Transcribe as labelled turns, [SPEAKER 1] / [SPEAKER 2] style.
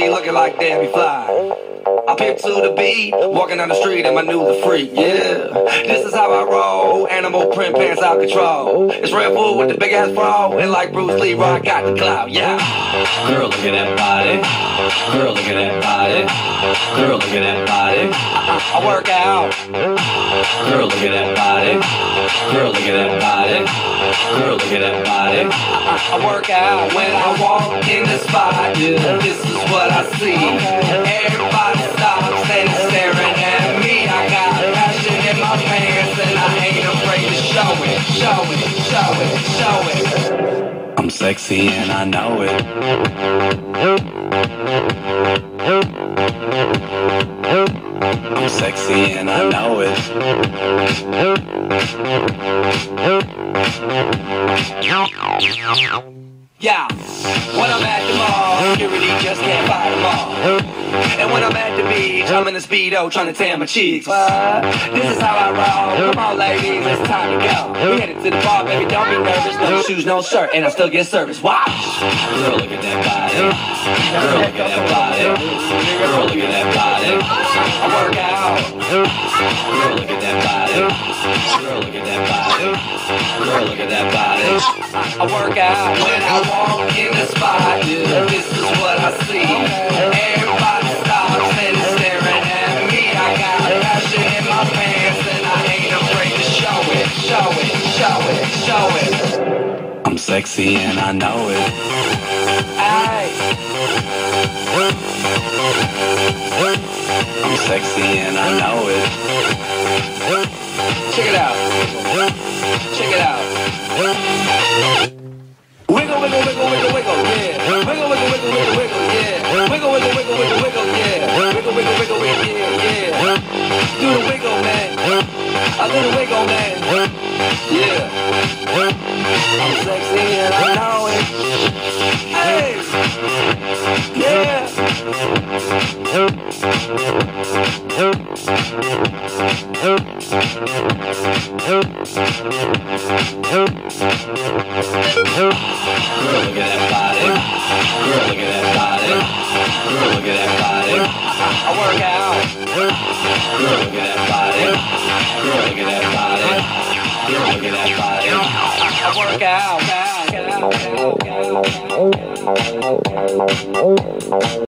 [SPEAKER 1] be looking like Debbie Fly. I pick to the beat, walking down the street and my new the freak, yeah. This is how I roll, animal print pants out control. It's Red Bull with the big ass bra, and like Bruce Lee, I got the clout, yeah. Girl, look at that body. Girl, look at that body. Girl, look at that body. I work out. Girl, look at that body. Girl, look at that body. Girl, look at that body. I work out when I walk in the spot, yeah. This is what I see. Everybody stops and staring at me. I got passion in my pants and I ain't afraid to show it, show it, show it, show it. I'm sexy and I know it. I'm sexy and I know it. Yeah, when I'm at the mall, security just can't buy them all. And when I'm at the beach, I'm in a Speedo trying to tan my cheeks. This is how I roll. Come on, ladies, it's time to go. We headed to the bar, baby, don't be nervous. No shoes, no shirt, and I still get service. Watch. Girl, look at that body. Girl, look at that body. Girl, look at that body. I work out. Girl, look at that body. Girl, look at that body. Girl, look at that body. I work out when I walk in the spot. Yeah, this is what I see. Everybody stops and is staring at me. I got passion in my pants and I ain't afraid to show it, show it, show it, show it. I'm sexy and I know it. Aye. I'm sexy and I know it. Check it out. Check it out. Wiggle, wiggle, wiggle, wiggle, wiggle, yeah. Wiggle, wiggle, wiggle, wiggle, wiggle, yeah. Wiggle, wiggle, wiggle, wiggle, wiggle, yeah. Wiggle, wiggle, wiggle, wiggle, yeah, yeah. Do the wiggle, man. I do the wiggle, man. Yeah. I'm sexy and I know it. Hey. Yeah. Girl, look at that body. Girl, look at that body. Girl, look at that body. I work out. Girl, look at that body. Girl, look at that body. Girl, look at that body. I work out.